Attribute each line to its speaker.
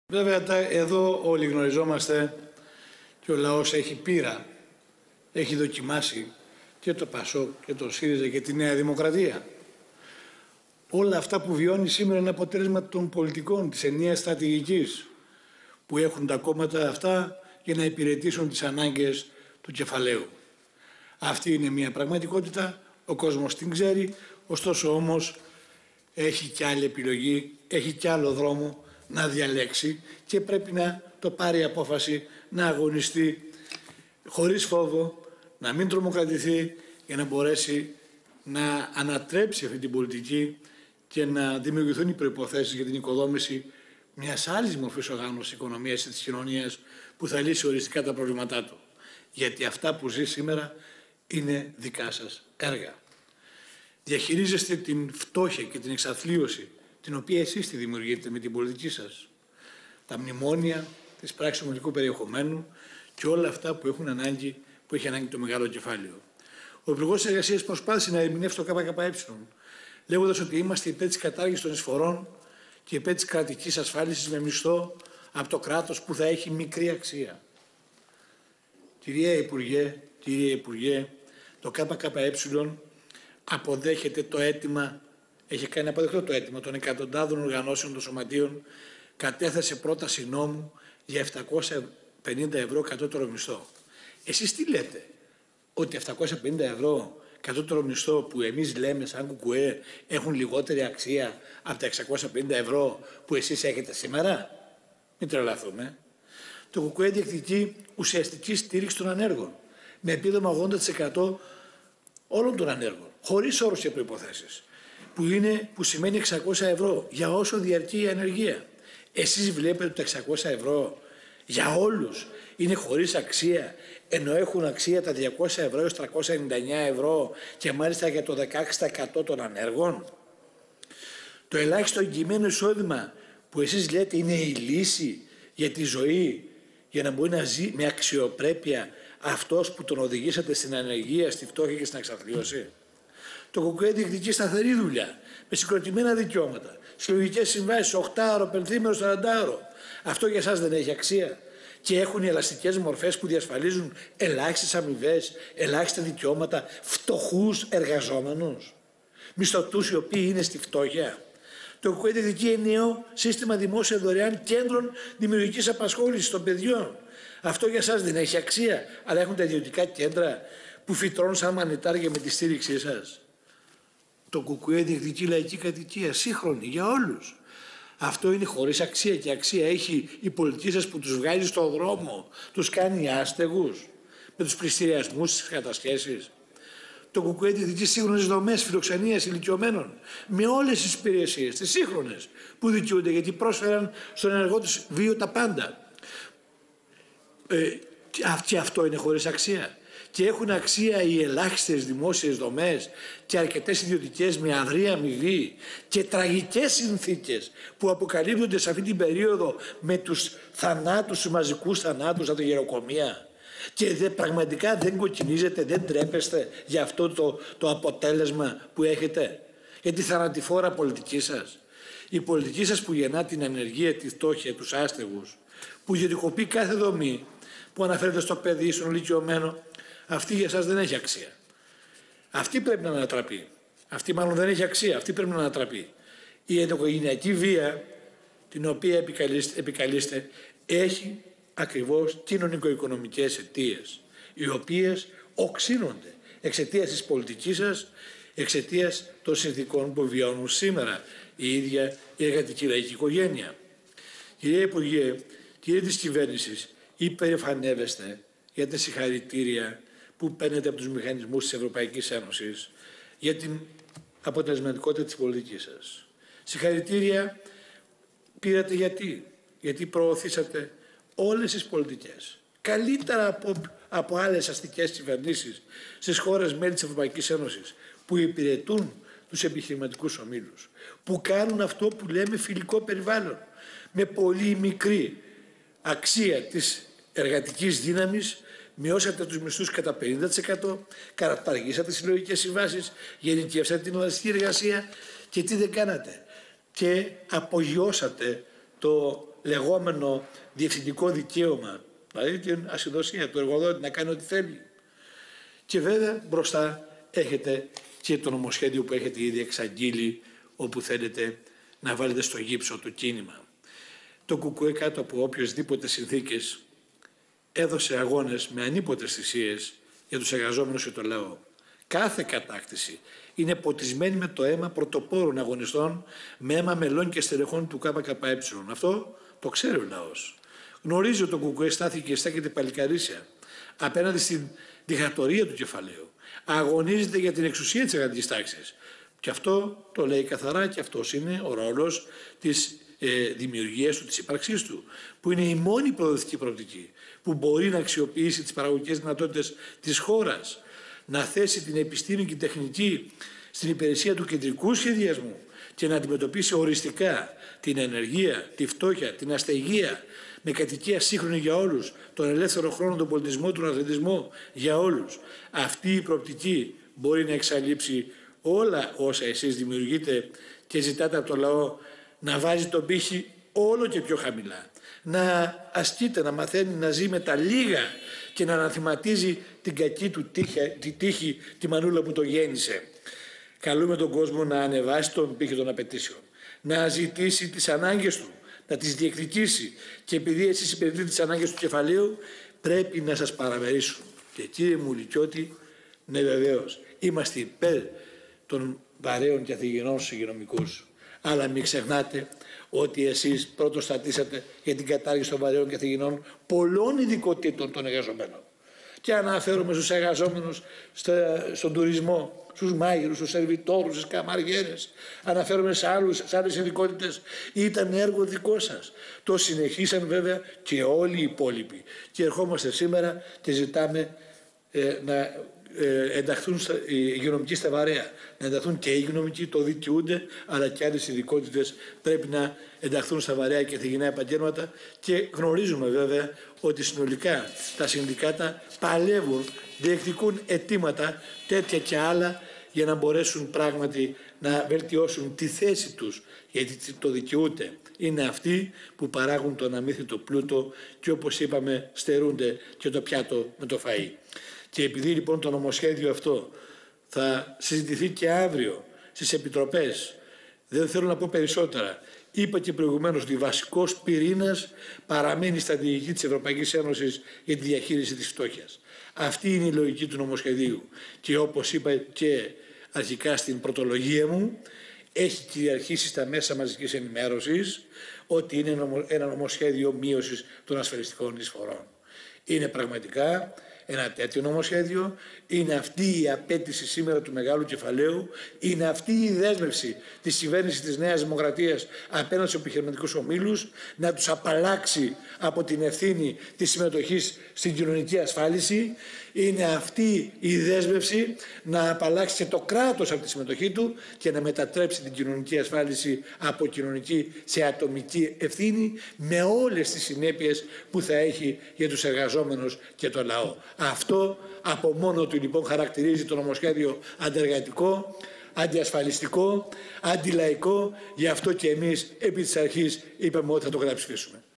Speaker 1: Βέβαια, εδώ όλοι γνωριζόμαστε και ο λαός έχει πείρα, έχει δοκιμάσει και το ΠΑΣΟΚ και το ΣΥΡΙΖΑ και τη Νέα Δημοκρατία. Όλα αυτά που βιώνει σήμερα είναι αποτέλεσμα των πολιτικών, της ενιαίας στρατηγικής που έχουν τα κόμματα αυτά για να υπηρετήσουν τις ανάγκες του κεφαλαίου. Αυτή είναι μια πραγματικότητα, ο κόσμος την ξέρει, ωστόσο όμως έχει κι άλλη επιλογή, έχει κι άλλο δρόμο να διαλέξει και πρέπει να το πάρει απόφαση να αγωνιστεί χωρίς φόβο, να μην τρομοκρατηθεί για να μπορέσει να ανατρέψει αυτή την πολιτική και να δημιουργηθούν οι προϋποθέσεις για την οικοδόμηση μιας άλλης μορφής οργάνωσης οικονομίας και της κοινωνίας που θα λύσει οριστικά τα προβλήματά του. Γιατί αυτά που ζει σήμερα είναι δικά σας έργα. Διαχειρίζεστε την φτώχεια και την εξαθλίωση την οποία εσείς τη δημιουργείτε με την πολιτική σας. Τα μνημόνια, τις πράξεις ομιλικού περιεχομένου και όλα αυτά που έχει ανάγκη το μεγάλο κεφάλαιο. Ο Υπουργός Εργασίας προσπάθησε να ερμηνεύσει το ΚΚΕ, λέγοντας ότι είμαστε υπέρ της κατάργησης των εισφορών και υπέρ της κρατικής ασφάλισης με μισθό από το κράτος που θα έχει μικρή αξία. Κυρία Υπουργέ, το ΚΚΕ αποδέχεται το αίτημα, έχει κάνει αποδεκτό το αίτημα των εκατοντάδων οργανώσεων των σωματείων, κατέθεσε πρόταση νόμου για 750 ευρώ κατώτερο μισθό. Εσείς τι λέτε, ότι 750 ευρώ κατώτερο μισθό που εμείς λέμε σαν ΚΚΕ έχουν λιγότερη αξία από τα 650 ευρώ που εσείς έχετε σήμερα? Μην τρελαθούμε. Το ΚΚΕ διεκδικεί ουσιαστική στήριξη των ανέργων με επίδομα 80% όλων των ανέργων, χωρίς όρους και προϋποθέσεις, που σημαίνει 600 ευρώ για όσο διαρκεί η ανεργία. Εσείς βλέπετε ότι τα 600 ευρώ για όλους είναι χωρίς αξία, ενώ έχουν αξία τα 200 ευρώ έως 399 ευρώ και μάλιστα για το 16% των ανέργων. Το ελάχιστο εγγυημένο εισόδημα που εσείς λέτε είναι η λύση για τη ζωή, για να μπορεί να ζει με αξιοπρέπεια αυτός που τον οδηγήσατε στην ανεργία, στη φτώχεια και στην εξαθλίωση. Το ΚΚΕ διεκδικεί σταθερή δουλειά, με συγκροτημένα δικαιώματα, συλλογικές συμβάσεις, 8ωρο, πενθήμερο, 40ωρο. Αυτό για εσάς δεν έχει αξία? Και έχουν οι ελαστικές μορφές που διασφαλίζουν ελάχιστες αμοιβές, ελάχιστα δικαιώματα, φτωχούς εργαζόμενους, μισθωτούς οι οποίοι είναι στη φτώχεια. Το ΚΚΕ διεκδικεί ενιαίο σύστημα δημόσια δωρεάν κέντρων δημιουργικής απασχόλησης των παιδιών. Αυτό για εσάς δεν έχει αξία, αλλά έχουν τα ιδιωτικά κέντρα που φυτρώνουν σαν μανιτάρια με τη στήριξή σας. Το ΚΚΕ διεκδικεί λαϊκή κατοικία, σύγχρονη για όλους. Αυτό είναι χωρίς αξία και αξία έχει η πολιτική σας που τους βγάζει στον δρόμο, τους κάνει άστεγους με τους πληστηριασμούς, τις κατασχέσεις. Το ΚΚΕ διεκδικεί σύγχρονες δομές φιλοξενίας ηλικιωμένων με όλες τις υπηρεσίες, τις σύγχρονες που δικαιούνται γιατί πρόσφεραν στον ενεργό τους βίο τα πάντα. Και αυτό είναι χωρίς αξία. Και έχουν αξία οι ελάχιστες δημόσιες δομές και αρκετές ιδιωτικές με αδρή αμοιβή και τραγικές συνθήκες που αποκαλύπτονται σε αυτή την περίοδο με τους θανάτους, τους μαζικούς θανάτους από τα γεροκομεία. Και πραγματικά δεν κοκκινίζετε, δεν τρέπεστε για αυτό το αποτέλεσμα που έχετε, για τη θανατηφόρα πολιτική σας. Η πολιτική σας που γεννά την ανεργία, τη φτώχεια, τους άστεγους, που ιδιωτικοποιεί κάθε δομή, που αναφέρεται στο παιδί, στον ηλικιωμένο, αυτή για εσάς δεν έχει αξία. Αυτή πρέπει να ανατραπεί. Αυτή μάλλον δεν έχει αξία, αυτή πρέπει να ανατραπεί. Η ενδοοικογενειακή βία, την οποία επικαλείστε, έχει ακριβώς κοινωνικο-οικονομικές αιτίες, οι οποίες οξύνονται εξαιτίας της πολιτικής σας, εξαιτίας των συνθηκών που βιώνουν σήμερα η ίδια η εργατική λαϊκή οικογένεια. Κυρία Υπουργέ, κύριε της κυβέρνησης, υπερηφανεύεστε για τα συγχαρητήρια που παίρνετε από τους μηχανισμούς της Ευρωπαϊκής Ένωσης για την αποτελεσματικότητα της πολιτικής σας. Συγχαρητήρια πήρατε γιατί προωθήσατε όλες τις πολιτικές, καλύτερα από άλλες αστικές κυβερνήσεις στις χώρες μέλη της Ευρωπαϊκής Ένωσης που υπηρετούν τους επιχειρηματικούς ομίλους, που κάνουν αυτό που λέμε φιλικό περιβάλλον, με πολύ μικρή αξία της εργατικής δύναμης, μειώσατε τους μισθούς κατά 50%, καταργήσατε τις συλλογικές συμβάσεις, γενικεύσατε την ελαστική εργασία και τι δεν κάνατε? Και απογειώσατε το λεγόμενο διευθυντικό δικαίωμα, δηλαδή την ασυδοσία του εργοδότη να κάνει ό,τι θέλει. Και βέβαια μπροστά έχετε και το νομοσχέδιο που έχετε ήδη εξαγγείλει, όπου θέλετε να βάλετε στο γύψο το κίνημα. Το ΚΚΕ κάτω από οποιοσδήποτε συνθήκες έδωσε αγώνες με ανίποτες θυσίες για τους εργαζόμενους και το λαό. Κάθε κατάκτηση είναι ποτισμένη με το αίμα πρωτοπόρων αγωνιστών, με αίμα μελών και στελεχών του ΚΚΕ. Αυτό το ξέρει ο λαός. Γνωρίζει ότι το ΚΚΕ στάθηκε και στέκεται παλικαρίσια απέναντι στην δικτατορία του κεφαλαίου. Αγωνίζεται για την εξουσία της εργατικής τάξης. Και αυτό το λέει καθαρά και αυτός είναι ο ρόλος της δημιουργίας του, της ύπαρξής του, που είναι η μόνη προοδευτική προοπτική που μπορεί να αξιοποιήσει τις παραγωγικές δυνατότητες της χώρας, να θέσει την επιστήμη και την τεχνική στην υπηρεσία του κεντρικού σχεδιασμού και να αντιμετωπίσει οριστικά την ανεργία, τη φτώχεια, την αστεγία, με κατοικία σύγχρονη για όλους, τον ελεύθερο χρόνο, τον πολιτισμό, τον αθλητισμό για όλους. Αυτή η προοπτική μπορεί να εξαλείψει όλα όσα εσείς δημιουργείτε και ζητάτε από το λαό να βάζει τον πύχη όλο και πιο χαμηλά. Να ασκείται, να μαθαίνει να ζει με τα λίγα και να αναθηματίζει την κακή του τύχη, τη μανούλα που το γέννησε. Καλούμε τον κόσμο να ανεβάσει τον πύχη των απαιτήσεων, να ζητήσει τις ανάγκες του, να τις διεκδικήσει, και επειδή εσείς υπηρετείτε τις ανάγκες του κεφαλαίου, πρέπει να σας παραμερίσουν. Και κύριε Μουλικιώτη, ναι βεβαίως, είμαστε υπέρ των βαρέων καθηγενών στους υγειονομικούς. Αλλά μην ξεχνάτε ότι εσείς πρώτος στατήσατε για την κατάργηση των βαρέων καθηγενών πολλών ειδικοτήτων των εργαζομένων. Και αναφέρομαι στους εργαζόμενους στον τουρισμό, στους μάγειρους, στους σερβιτόρους, στις καμαριέρες. Αναφέρομαι σε άλλες ειδικότητες. Ήταν έργο δικό σας. Το συνεχίσαν βέβαια και όλοι οι υπόλοιποι. Και ερχόμαστε σήμερα και ζητάμε να ενταχθούν οι υγειονομικοί στα βαρέα. Να ενταχθούν και οι υγειονομικοί, το δικαιούνται, αλλά και άλλες ειδικότητες πρέπει να ενταχθούν στα βαρέα και θυγινά επαγγέλματα. Και γνωρίζουμε βέβαια ότι συνολικά τα συνδικάτα παλεύουν, διεκδικούν αιτήματα τέτοια και άλλα για να μπορέσουν πράγματι να βελτιώσουν τη θέση τους, γιατί το δικαιούνται. Είναι αυτοί που παράγουν τον αμύθιτο πλούτο και, όπως είπαμε, στερούνται και το πιάτο με το φαΐ. Και επειδή λοιπόν το νομοσχέδιο αυτό θα συζητηθεί και αύριο στις επιτροπές, δεν θέλω να πω περισσότερα. Είπα και προηγουμένως ότι βασικός πυρήνας παραμένει η στρατηγική της Ευρωπαϊκής Ένωσης για τη διαχείριση της φτώχειας. Αυτή είναι η λογική του νομοσχεδίου. Και όπως είπα και αρχικά στην πρωτολογία μου, έχει κυριαρχήσει στα μέσα μαζικής ενημέρωσης ότι είναι ένα νομοσχέδιο μείωσης των ασφαλιστικών εισφορών. Είναι πραγματικά ένα τέτοιο νομοσχέδιο, είναι αυτή η απέτηση σήμερα του μεγάλου κεφαλαίου, είναι αυτή η δέσμευση της κυβέρνησης της Νέας Δημοκρατίας απέναντι στους επιχειρηματικούς ομίλους, να τους απαλλάξει από την ευθύνη της συμμετοχής στην κοινωνική ασφάλιση, είναι αυτή η δέσμευση να απαλλάξει και το κράτος από τη συμμετοχή του και να μετατρέψει την κοινωνική ασφάλιση από κοινωνική σε ατομική ευθύνη, με όλες τις συνέπειες που θα έχει για τους εργαζόμενους και το λαό. Αυτό από μόνο του λοιπόν χαρακτηρίζει το νομοσχέδιο αντεργατικό, αντιασφαλιστικό, αντιλαϊκό. Γι' αυτό και εμείς επί της αρχής είπαμε ότι θα το καταψηφίσουμε.